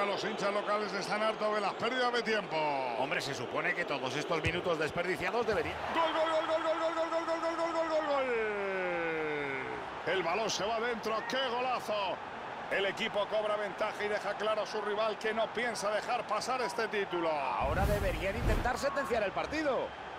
los hinchas locales están hartos de las pérdidas de tiempo. Hombre, se supone que todos estos minutos desperdiciados deberían... ¡Gol, gol, gol, gol, gol, gol, gol, gol, gol, gol, gol, gol, gol! El balón se va dentro. ¡Qué golazo! El equipo cobra ventaja y deja claro a su rival que no piensa dejar pasar este título. Ahora deberían intentar sentenciar el partido.